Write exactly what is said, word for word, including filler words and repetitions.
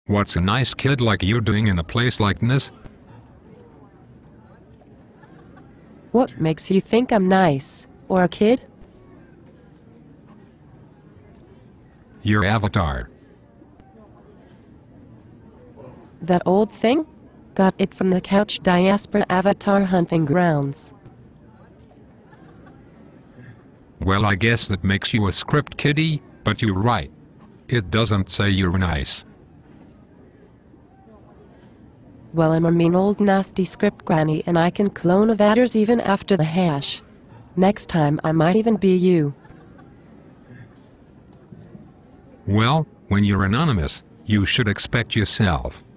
What's a nice kid like you doing in a place like this? What makes you think I'm nice, or a kid? Your avatar. That old thing? Got it from the Couch Diaspora Avatar hunting grounds. Well, I guess that makes you a script kiddie, but you're right. It doesn't say you're nice. Well, I'm a mean old nasty script granny and I can clone avatars even after the hash. Next time I might even be you. Well, when you're anonymous, you should expect yourself.